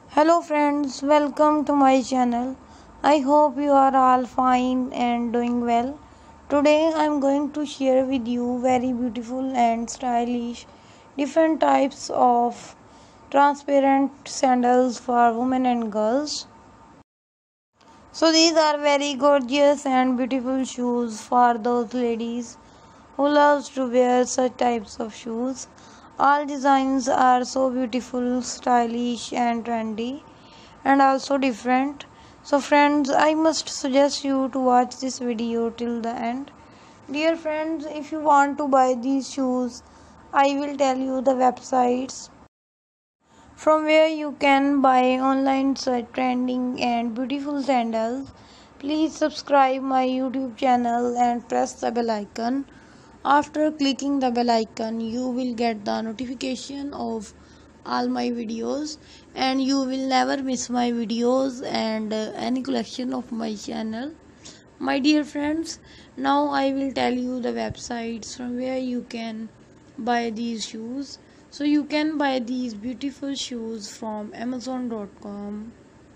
Hello friends, welcome to my channel. I hope you are all fine and doing well. Today I am going to share with you very beautiful and stylish different types of transparent sandals for women and girls. So these are very gorgeous and beautiful shoes for those ladies who loves to wear such types of shoes. All designs are so beautiful, stylish and trendy and also different. So friends, I must suggest you to watch this video till the end. Dear friends, if you want to buy these shoes, I will tell you the websites from where you can buy online such trending and beautiful sandals. Please subscribe my YouTube channel and press the bell icon. After clicking the bell icon, you will get the notification of all my videos and you will never miss my videos and any collection of my channel. My dear friends, now I will tell you the websites from where you can buy these shoes. So you can buy these beautiful shoes from amazon.com,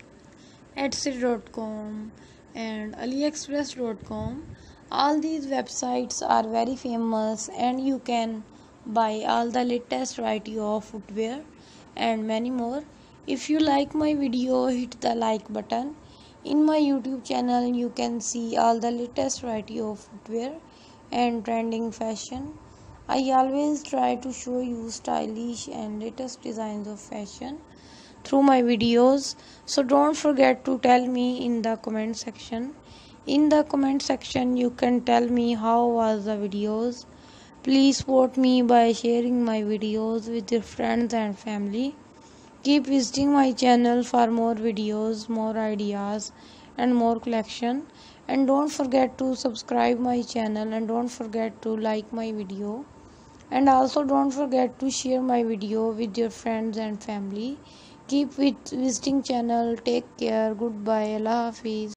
etsy.com and aliexpress.com. All these websites are very famous and you can buy all the latest variety of footwear and many more. If you like my video, hit the like button. In my YouTube channel you can see all the latest variety of footwear and trending fashion. I always try to show you stylish and latest designs of fashion through my videos. So don't forget to tell me in the comment section. In the comment section you can tell me how was the videos. Please support me by sharing my videos with your friends and family. Keep visiting my channel for more videos, more ideas and more collection. And don't forget to subscribe my channel and don't forget to like my video. And also don't forget to share my video with your friends and family. Keep visiting channel. Take care. Goodbye. Allah Hafiz.